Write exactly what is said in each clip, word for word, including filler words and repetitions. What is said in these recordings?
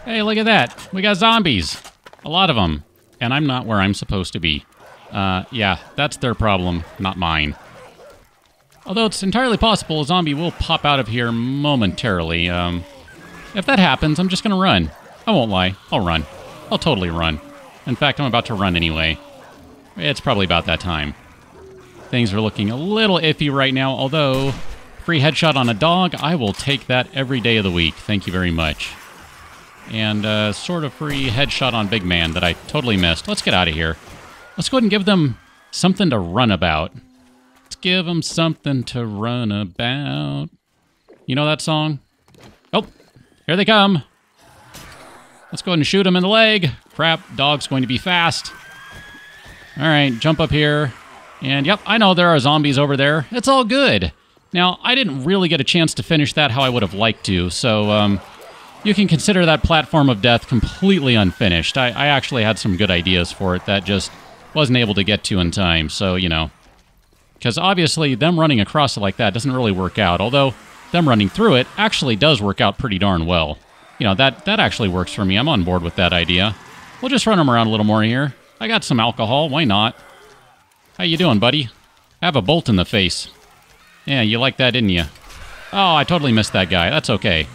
Hey, look at that. We got zombies. A lot of them. And I'm not where I'm supposed to be. Uh, yeah, that's their problem, not mine. Although it's entirely possible a zombie will pop out of here momentarily. Um, if that happens, I'm just gonna run. I won't lie. I'll run. I'll totally run. In fact, I'm about to run anyway. It's probably about that time. Things are looking a little iffy right now, although free headshot on a dog, I will take that every day of the week. Thank you very much. And uh, sort of free headshot on Big Man that I totally missed. Let's get out of here. Let's go ahead and give them something to run about. Let's give them something to run about. You know that song? Oh, here they come. Let's go ahead and shoot him in the leg. Crap, dog's going to be fast. All right, jump up here. And yep, I know there are zombies over there. It's all good. Now, I didn't really get a chance to finish that how I would have liked to, so um, you can consider that platform of death completely unfinished. I, I actually had some good ideas for it that just wasn't able to get to in time, so, you know. Because obviously, them running across it like that doesn't really work out, although them running through it actually does work out pretty darn well. You know, that, that actually works for me. I'm on board with that idea. We'll just run them around a little more here. I got some alcohol, why not? How you doing, buddy? Have a bolt in the face. Yeah, you like that, didn't you? Oh, I totally missed that guy. That's okay.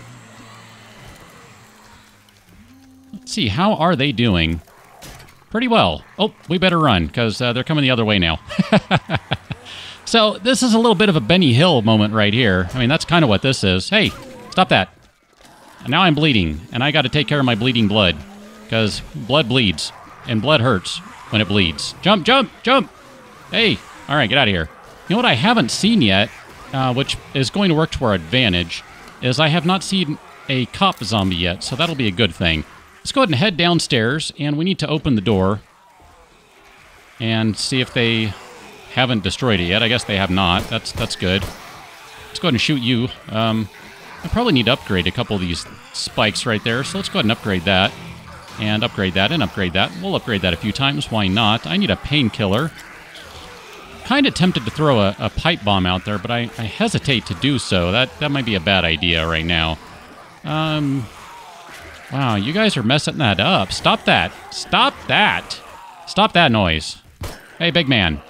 Let's see, how are they doing? Pretty well. Oh, we better run, because uh, they're coming the other way now. So, this is a little bit of a Benny Hill moment right here. I mean, that's kind of what this is. Hey, stop that. Now I'm bleeding, and I got to take care of my bleeding blood. Because blood bleeds, and blood hurts when it bleeds. Jump, jump, jump! Hey, all right, get out of here. You know what I haven't seen yet, uh, which is going to work to our advantage, is I have not seen a cop zombie yet, so that'll be a good thing. Let's go ahead and head downstairs, and we need to open the door and see if they haven't destroyed it yet. I guess they have not. That's that's good. Let's go ahead and shoot you. Um, I probably need to upgrade a couple of these spikes right there, so let's go ahead and upgrade that. And upgrade that, and upgrade that. We'll upgrade that a few times. Why not? I need a painkiller. Kind of tempted to throw a, a pipe bomb out there, but I, I hesitate to do so. That that might be a bad idea right now. Um, wow, you guys are messing that up. Stop that. Stop that. Stop that noise. Hey, big man.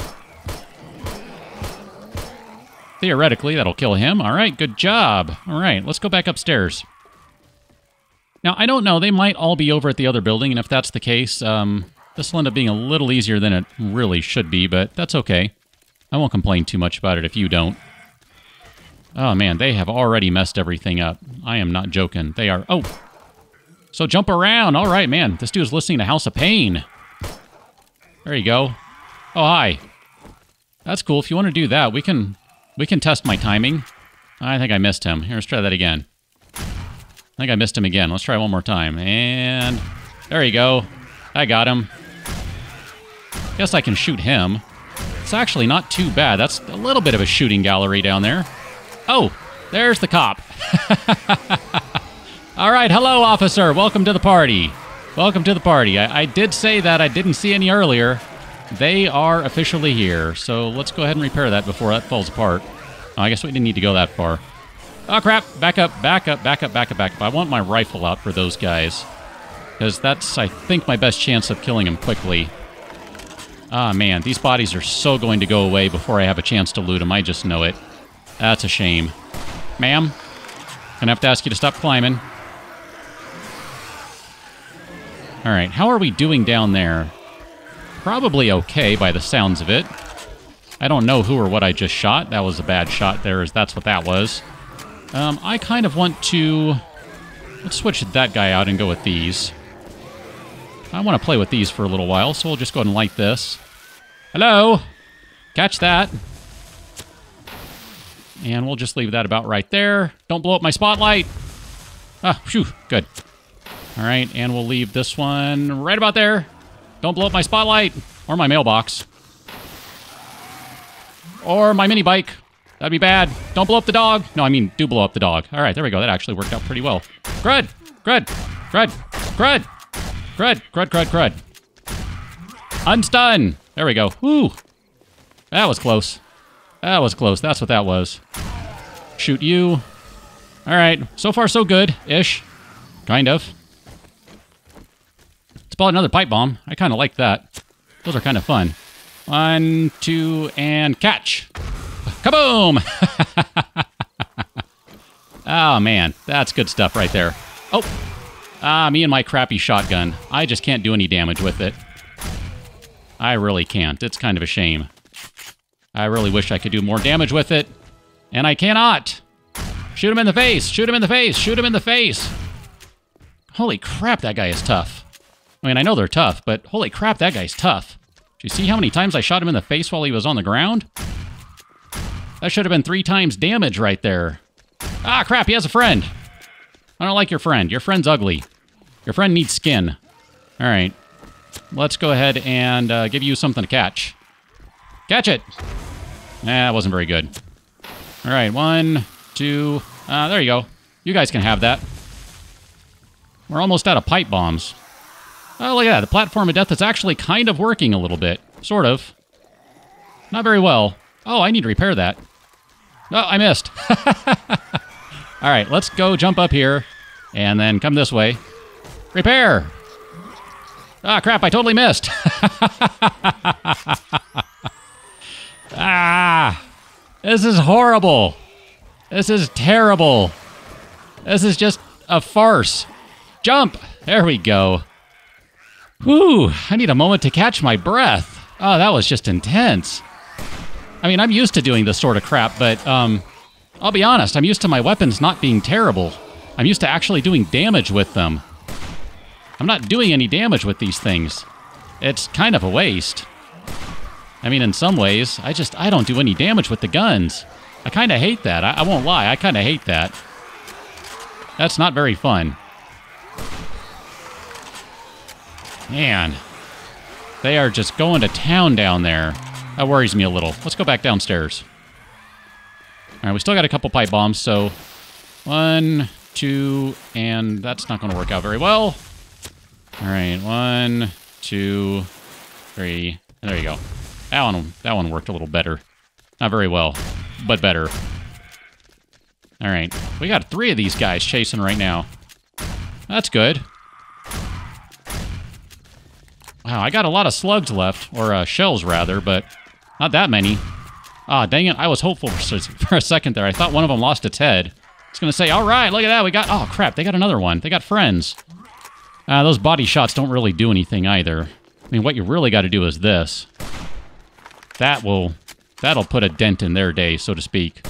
Theoretically, that'll kill him. All right, good job. All right, let's go back upstairs. Now, I don't know. They might all be over at the other building, and if that's the case, um, this will end up being a little easier than it really should be, but that's okay. I won't complain too much about it if you don't. Oh, man, they have already messed everything up. I am not joking. They are... Oh! So jump around! All right, man. This dude's listening to House of Pain. There you go. Oh, hi. That's cool. If you want to do that, we can... We can test my timing. I think I missed him. Here, let's try that again. I think I missed him again. Let's try one more time. And there you go. I got him. Guess I can shoot him. It's actually not too bad. That's a little bit of a shooting gallery down there. Oh, there's the cop. All right, hello, officer. Welcome to the party. Welcome to the party. I, I did say that. I didn't see any earlier. They are officially here, so let's go ahead and repair that before that falls apart. Oh, I guess we didn't need to go that far. Oh, crap. Back up, back up, back up, back up, back up. I want my rifle out for those guys, because that's, I think, my best chance of killing them quickly. Ah, man, these bodies are so going to go away before I have a chance to loot them. I just know it. That's a shame. Ma'am, gonna have to ask you to stop climbing. All right, how are we doing down there? Probably okay by the sounds of it. I don't know who or what I just shot. That was a bad shot there, as that's what that was. Um, I kind of want to... Let's switch that guy out and go with these. I want to play with these for a little while, so we'll just go ahead and light this. Hello! Catch that. And we'll just leave that about right there. Don't blow up my spotlight! Ah, phew, good. All right, and we'll leave this one right about there. Don't blow up my spotlight, or my mailbox. Or my mini bike. That'd be bad. Don't blow up the dog. No, I mean, do blow up the dog. All right, there we go. That actually worked out pretty well. Crud! Crud! Crud! Crud! Crud! Crud, crud, crud. Unstun! There we go. Woo! That was close. That was close. That's what that was. Shoot you. All right. So far, so good. Ish. Kind of. spotted another pipe bomb. I kind of like that. Those are kind of fun. One, two, and catch. Kaboom! Oh, man. That's good stuff right there. Oh! Ah, me and my crappy shotgun. I just can't do any damage with it. I really can't. It's kind of a shame. I really wish I could do more damage with it. And I cannot! Shoot him in the face! Shoot him in the face! Shoot him in the face! Holy crap, that guy is tough. I mean, I know they're tough, but holy crap, that guy's tough. Did you see how many times I shot him in the face while he was on the ground? That should have been three times damage right there. Ah, crap, he has a friend. I don't like your friend. Your friend's ugly. Your friend needs skin. All right. Let's go ahead and uh, give you something to catch. Catch it! Nah, that wasn't very good. All right, one, two... Uh, there you go. You guys can have that. We're almost out of pipe bombs. Oh, look at that. The platform of death is actually kind of working a little bit. Sort of. Not very well. Oh, I need to repair that. Oh, I missed. All right, let's go jump up here and then come this way. Repair! Ah, crap, I totally missed. Ah! This is horrible. This is terrible. This is just a farce. Jump! There we go. Whew, I need a moment to catch my breath. Oh, that was just intense. I mean, I'm used to doing this sort of crap, but um, I'll be honest, I'm used to my weapons not being terrible. I'm used to actually doing damage with them. I'm not doing any damage with these things. It's kind of a waste. I mean, in some ways, I just, I don't do any damage with the guns. I kind of hate that. I, I won't lie, I kind of hate that. That's not very fun. Man, they are just going to town down there. That worries me a little. Let's go back downstairs. All right, we still got a couple pipe bombs, so one, two, and that's not going to work out very well. All right, one, two, three, and there you go. That one, that one worked a little better. Not very well, but better. All right, we got three of these guys chasing right now. That's good. Wow, I got a lot of slugs left, or uh, shells rather, but not that many. Ah, dang it, I was hopeful for, for a second there. I thought one of them lost its head. I was going to say, all right, look at that, we got... Oh, crap, they got another one. They got friends. Uh, those body shots don't really do anything either. I mean, what you really got to do is this. That will... That'll put a dent in their day, so to speak.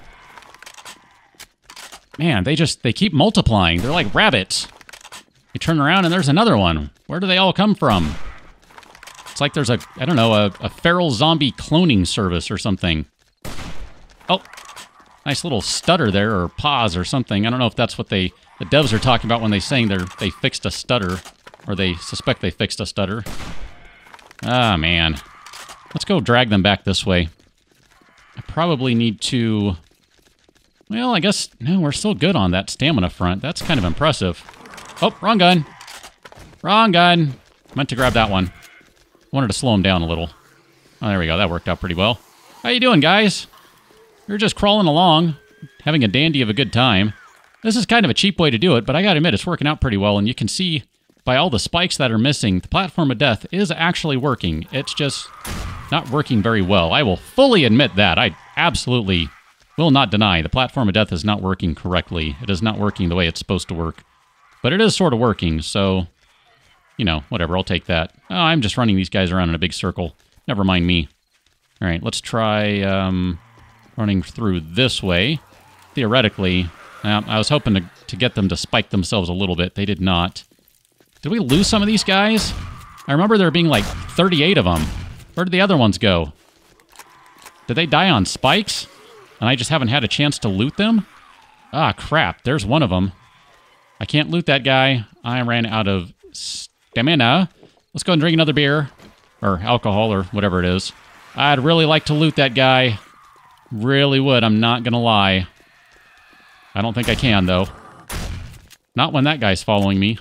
Man, they just... They keep multiplying. They're like rabbits. You turn around and there's another one. Where do they all come from? It's like there's a, I don't know, a, a feral zombie cloning service or something. Oh, nice little stutter there, or pause or something. I don't know if that's what they, the devs are talking about when they saying they're, they fixed a stutter, or they suspect they fixed a stutter. Ah, man. Let's go drag them back this way. I probably need to, well, I guess, no, we're still good on that stamina front. That's kind of impressive. Oh, wrong gun. Wrong gun. Meant to grab that one. Wanted to slow him down a little. Oh, there we go. That worked out pretty well. How you doing, guys? You're just crawling along, having a dandy of a good time. This is kind of a cheap way to do it, but I gotta admit, it's working out pretty well, and you can see by all the spikes that are missing, the platform of death is actually working. It's just not working very well. I will fully admit that. I absolutely will not deny the platform of death is not working correctly. It is not working the way it's supposed to work. But it is sort of working, so, you know, whatever, I'll take that. Oh, I'm just running these guys around in a big circle. Never mind me. All right, let's try um, running through this way. Theoretically, uh, I was hoping to, to get them to spike themselves a little bit. They did not. Did we lose some of these guys? I remember there being like thirty-eight of them. Where did the other ones go? Did they die on spikes? And I just haven't had a chance to loot them? Ah, crap, there's one of them. I can't loot that guy. I ran out of stamina. Let's go and drink another beer. Or alcohol, or whatever it is. I'd really like to loot that guy. Really would, I'm not gonna lie. I don't think I can, though. Not when that guy's following me.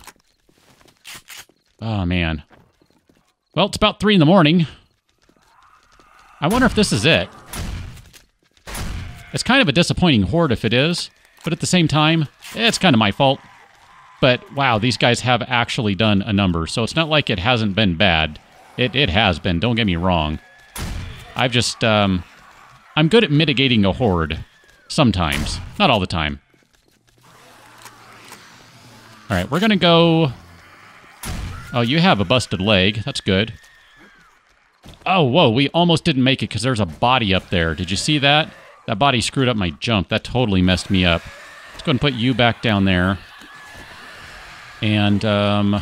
Oh, man. Well, it's about three in the morning. I wonder if this is it. It's kind of a disappointing horde if it is, but at the same time, it's kind of my fault. But, wow, these guys have actually done a number. So it's not like it hasn't been bad. It, it has been, don't get me wrong. I've just, um... I'm good at mitigating a horde. Sometimes. Not all the time. Alright, we're gonna go... Oh, you have a busted leg. That's good. Oh, whoa, we almost didn't make it because there's a body up there. Did you see that? That body screwed up my jump. That totally messed me up. Let's go ahead and put you back down there. And, um...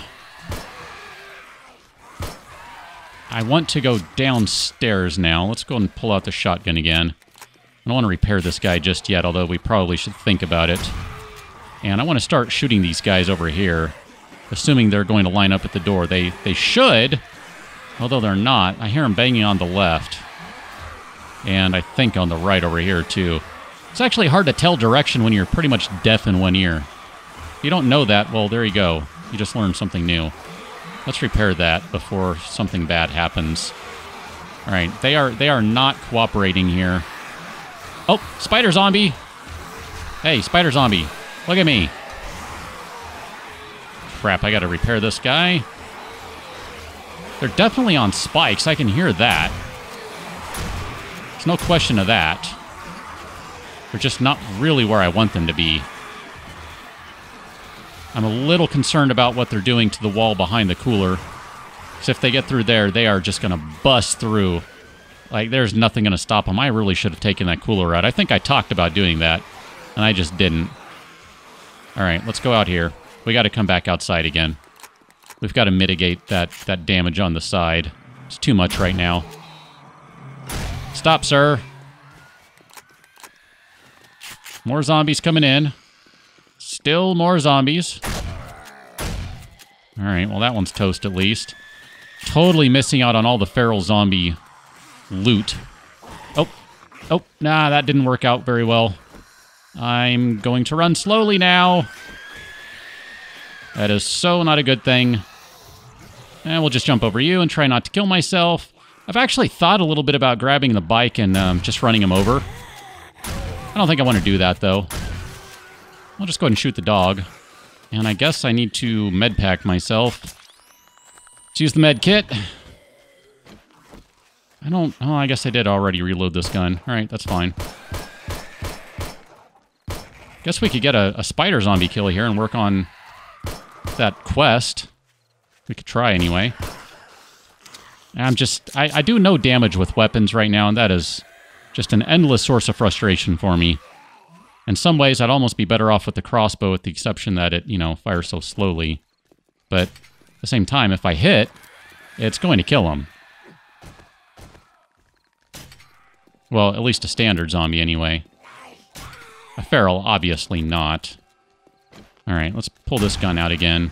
I want to go downstairs now. Let's go and pull out the shotgun again. I don't want to repair this guy just yet, although we probably should think about it. And I want to start shooting these guys over here, assuming they're going to line up at the door. They, they should, although they're not. I hear them banging on the left. And I think on the right over here, too. It's actually hard to tell direction when you're pretty much deaf in one ear. If you don't know that, well, there you go. You just learned something new. Let's repair that before something bad happens. All right, they are they are not cooperating here. Oh, spider zombie! Hey, spider zombie, look at me. Crap, I gotta repair this guy. They're definitely on spikes, I can hear that. There's no question of that. They're just not really where I want them to be. I'm a little concerned about what they're doing to the wall behind the cooler. Because if they get through there, they are just going to bust through. Like, there's nothing going to stop them. I really should have taken that cooler out. I think I talked about doing that, and I just didn't. All right, let's go out here. We got to come back outside again. We've got to mitigate that, that damage on the side. It's too much right now. Stop, sir. More zombies coming in. Still more zombies. Alright, well that one's toast at least. Totally missing out on all the feral zombie loot. Oh, oh, nah, that didn't work out very well. I'm going to run slowly now. That is so not a good thing. And we'll just jump over you and try not to kill myself. I've actually thought a little bit about grabbing the bike and um, just running him over. I don't think I want to do that, though. I'll just go ahead and shoot the dog. And I guess I need to med pack myself. Let's use the med kit. I don't... Oh, I guess I did already reload this gun. Alright, that's fine. Guess we could get a, a spider zombie kill here and work on that quest. We could try anyway. I'm just... I, I do no damage with weapons right now, and that is just an endless source of frustration for me. In some ways, I'd almost be better off with the crossbow, with the exception that it, you know, fires so slowly. But at the same time, if I hit, it's going to kill him. Well, at least a standard zombie, anyway. A feral, obviously not. Alright, let's pull this gun out again.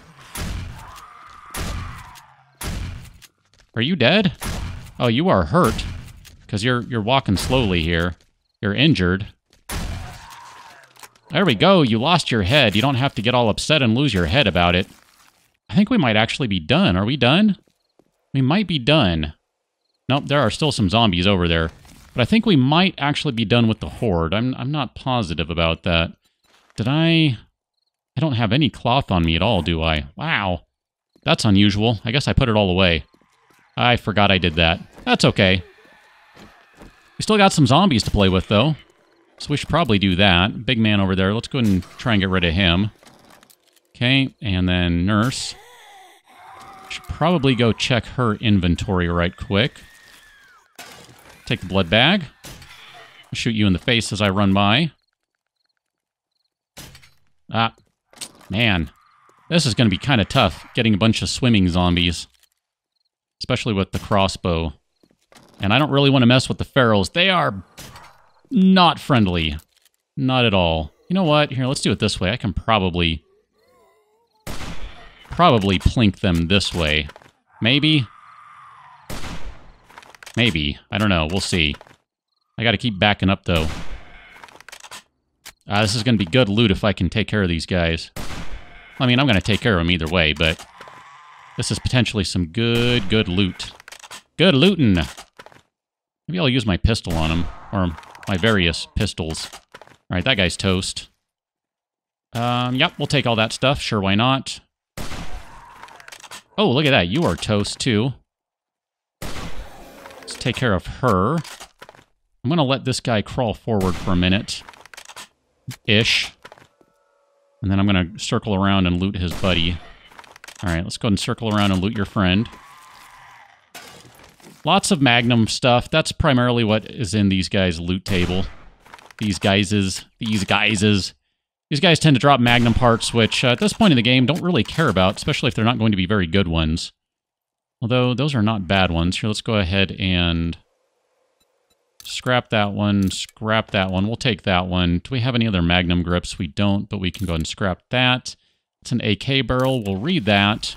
Are you dead? Oh, you are hurt. Because you're, you're walking slowly here. You're injured. There we go, you lost your head. You don't have to get all upset and lose your head about it. I think we might actually be done. Are we done? We might be done. Nope, there are still some zombies over there. But I think we might actually be done with the horde. I'm, I'm not positive about that. Did I... I don't have any cloth on me at all, do I? Wow. That's unusual. I guess I put it all away. I forgot I did that. That's okay. We still got some zombies to play with, though. So we should probably do that. Big man over there. Let's go ahead and try and get rid of him. Okay, and then nurse. Should probably go check her inventory right quick. Take the blood bag. I'll shoot you in the face as I run by. Ah, man. This is going to be kind of tough, getting a bunch of swimming zombies. Especially with the crossbow. And I don't really want to mess with the ferals. They are not friendly. Not at all. You know what? Here, let's do it this way. I can probably... Probably plink them this way. Maybe? Maybe. I don't know. We'll see. I gotta keep backing up, though. Uh, this is gonna be good loot if I can take care of these guys. I mean, I'm gonna take care of them either way, but... This is potentially some good, good loot. Good lootin'! Maybe I'll use my pistol on him. Or my various pistols. Alright, that guy's toast. Um, yep, we'll take all that stuff. Sure, why not? Oh, look at that. You are toast, too. Let's take care of her. I'm going to let this guy crawl forward for a minute. Ish. And then I'm going to circle around and loot his buddy. All right, let's go ahead and circle around and loot your friend. Lots of Magnum stuff. That's primarily what is in these guys' loot table. These guyses. These guyses. These guys tend to drop Magnum parts, which uh, at this point in the game don't really care about, especially if they're not going to be very good ones. Although, those are not bad ones. Here, let's go ahead and scrap that one, scrap that one. We'll take that one. Do we have any other Magnum grips? We don't, but we can go ahead and scrap that. It's an A K barrel. We'll read that.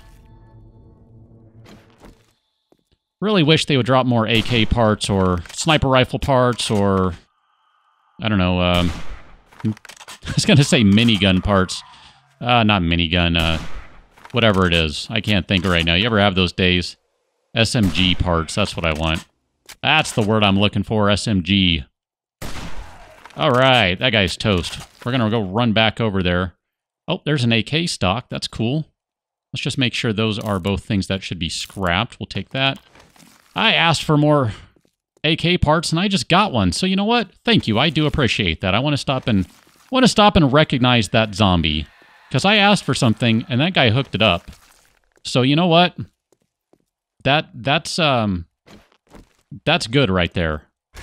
Really wish they would drop more A K parts or sniper rifle parts or, I don't know, um, I was going to say minigun parts. Uh, not minigun, uh, whatever it is. I can't think right now. You ever have those days? S M G parts, that's what I want. That's the word I'm looking for, S M G. All right, that guy's toast. We're going to go run back over there. Oh, there's an A K stock. That's cool. Let's just make sure those are both things that should be scrapped. We'll take that. I asked for more A K parts, and I just got one. So you know what? Thank you. I do appreciate that. I want to stop and want to stop and recognize that zombie. Because I asked for something, and that guy hooked it up. So you know what? That that's um that's good right there.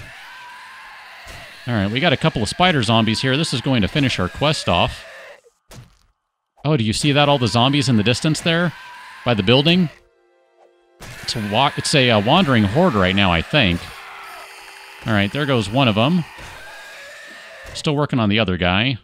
All right, we got a couple of spider zombies here. This is going to finish our quest off. Oh, do you see that? All the zombies in the distance there? By the building? It's a, wa it's a uh, wandering horde right now, I think. All right, there goes one of them. Still working on the other guy.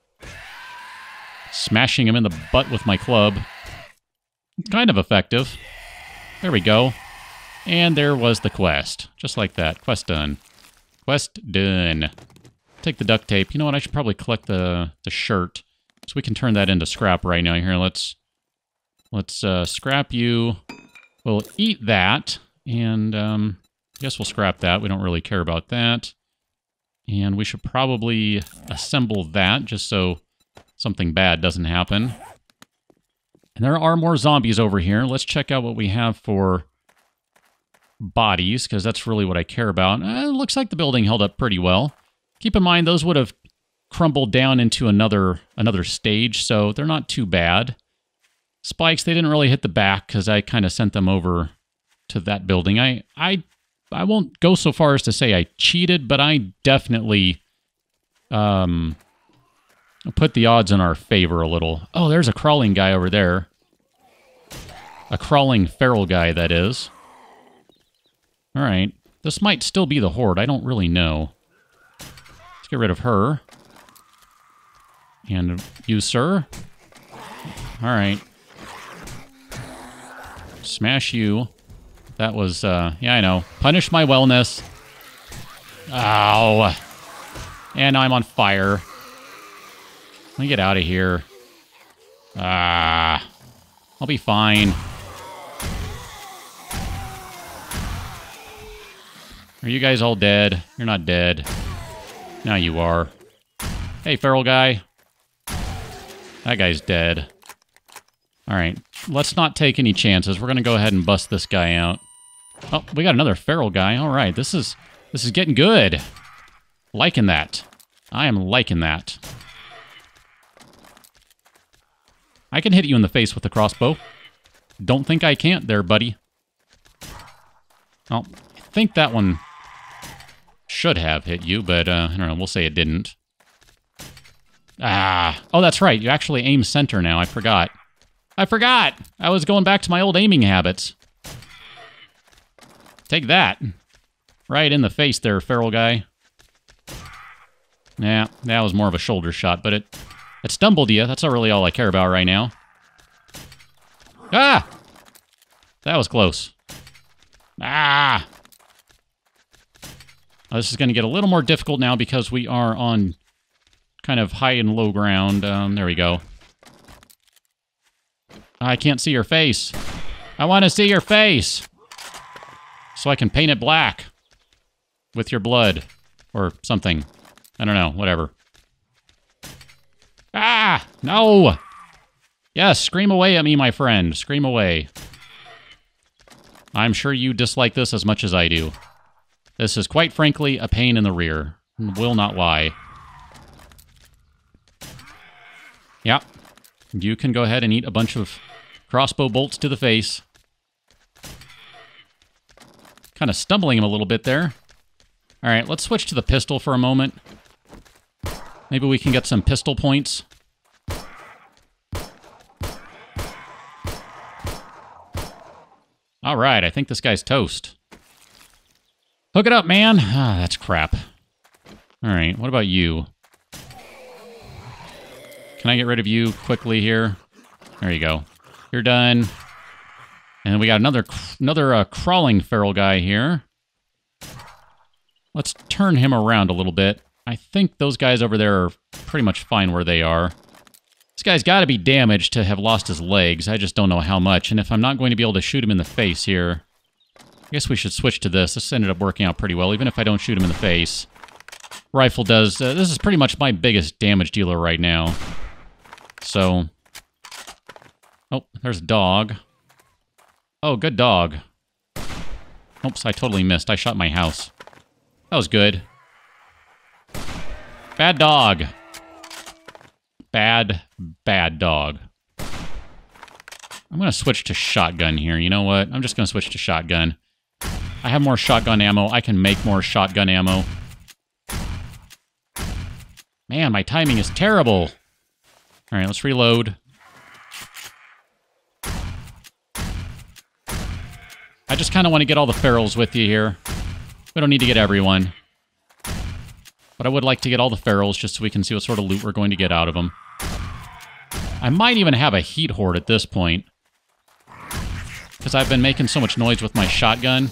Smashing him in the butt with my club. Kind of effective. There we go. And there was the quest. Just like that. Quest done. Quest done. Take the duct tape. You know what? I should probably collect the, the shirt. So we can turn that into scrap right now. Here, let's let's uh, scrap you. We'll eat that. And um, I guess we'll scrap that. We don't really care about that. And we should probably assemble that just so something bad doesn't happen. And there are more zombies over here. Let's check out what we have for bodies, because that's really what I care about. Uh, it looks like the building held up pretty well. Keep in mind, those would have crumbled down into another another stage, so they're not too bad. Spikes, they didn't really hit the back, because I kind of sent them over to that building. I, I, I won't go so far as to say I cheated, but I definitely um, put the odds in our favor a little. Oh, there's a crawling guy over there. A crawling feral guy, that is. All right. This might still be the horde. I don't really know. Let's get rid of her. And you, sir. All right. Smash you. That was, uh, yeah, I know. Punish my wellness. Ow. And I'm on fire. Let me get out of here. Ah. I'll be fine. Are you guys all dead? You're not dead. Now you are. Hey, feral guy. That guy's dead. All right. Let's not take any chances. We're going to go ahead and bust this guy out. Oh, we got another feral guy. All right. This is this is getting good. Liking that. I am liking that. I can hit you in the face with a crossbow. Don't think I can't there, buddy. Oh, I think that one should have hit you, but uh, I don't know. We'll say it didn't. Ah. Oh, that's right. You actually aim center now. I forgot. I forgot! I was going back to my old aiming habits. Take that. Right in the face there, feral guy. Yeah, that was more of a shoulder shot, but it, it stumbled you. That's not really all I care about right now. Ah! That was close. Ah! Oh, this is going to get a little more difficult now because we are on kind of high and low ground. Um, there we go. I can't see your face. I want to see your face. So I can paint it black. With your blood. Or something. I don't know. Whatever. Ah! Ah! No! Yes, scream away at me, my friend. Scream away. I'm sure you dislike this as much as I do. This is, quite frankly, a pain in the rear. Will not lie. Yeah. You can go ahead and eat a bunch of crossbow bolts to the face. Kind of stumbling him a little bit there. All right, let's switch to the pistol for a moment. Maybe we can get some pistol points. All right, I think this guy's toast. Hook it up, man. Ah, that's crap. All right, what about you? Can I get rid of you quickly here? There you go. You're done. And we got another another uh, crawling feral guy here. Let's turn him around a little bit. I think those guys over there are pretty much fine where they are. This guy's got to be damaged to have lost his legs. I just don't know how much. And if I'm not going to be able to shoot him in the face here, I guess we should switch to this. This ended up working out pretty well, even if I don't shoot him in the face. Rifle does... Uh, this is pretty much my biggest damage dealer right now. So... Oh, there's a dog. Oh, good dog. Oops, I totally missed. I shot my house. That was good. Bad dog. Bad, bad dog. I'm going to switch to shotgun here. You know what? I'm just going to switch to shotgun. I have more shotgun ammo. I can make more shotgun ammo. Man, my timing is terrible. All right, let's reload. I just kind of want to get all the ferals with you here. We don't need to get everyone. But I would like to get all the ferals just so we can see what sort of loot we're going to get out of them. I might even have a heat horde at this point. Because I've been making so much noise with my shotgun.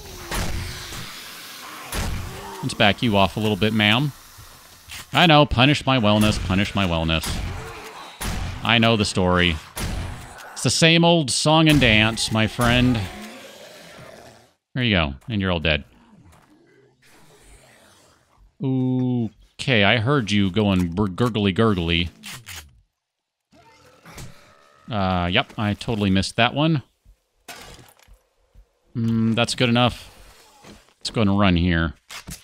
Let's back you off a little bit, ma'am. I know, punish my wellness, punish my wellness. I know the story. It's the same old song and dance, my friend. There you go, and you're all dead. Okay, I heard you going gurgly gurgly. Uh, yep, I totally missed that one. Mm, that's good enough. Let's go and run here.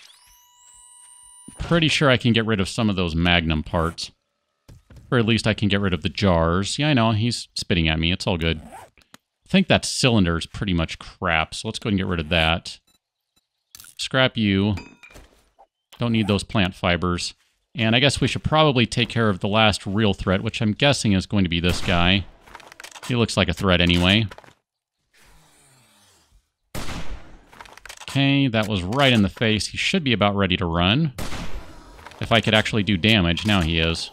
Pretty sure I can get rid of some of those magnum parts. Or at least I can get rid of the jars. Yeah, I know, he's spitting at me. It's all good. I think that cylinder is pretty much crap, so let's go ahead and get rid of that. Scrap you. Don't need those plant fibers. And I guess we should probably take care of the last real threat, which I'm guessing is going to be this guy. He looks like a threat anyway. Okay, that was right in the face. He should be about ready to run. If I could actually do damage, now he is.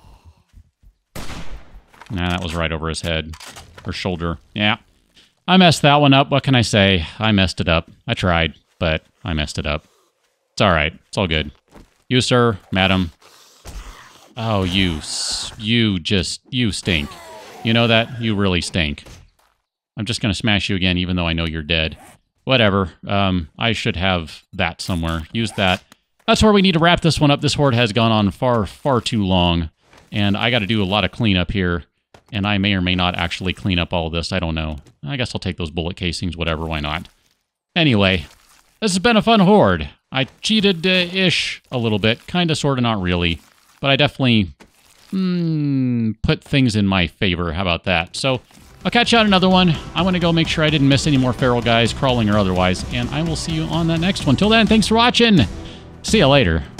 Nah, that was right over his head. Or shoulder. Yeah. I messed that one up. What can I say? I messed it up. I tried, but I messed it up. It's alright. It's all good. You, sir, madam. Oh, you. You just... You stink. You know that? You really stink. I'm just gonna smash you again, even though I know you're dead. Whatever. Um, I should have that somewhere. Use that. That's where we need to wrap this one up. This horde has gone on far, far too long. And I gotta do a lot of cleanup here. And I may or may not actually clean up all of this. I don't know. I guess I'll take those bullet casings, whatever, why not? Anyway, this has been a fun horde. I cheated-ish uh, a little bit. Kind of, sort of, not really. But I definitely mm, put things in my favor. How about that? So, I'll catch you on another one. I'm going to go make sure I didn't miss any more feral guys, crawling or otherwise. And I will see you on that next one. Till then, thanks for watching. See you later.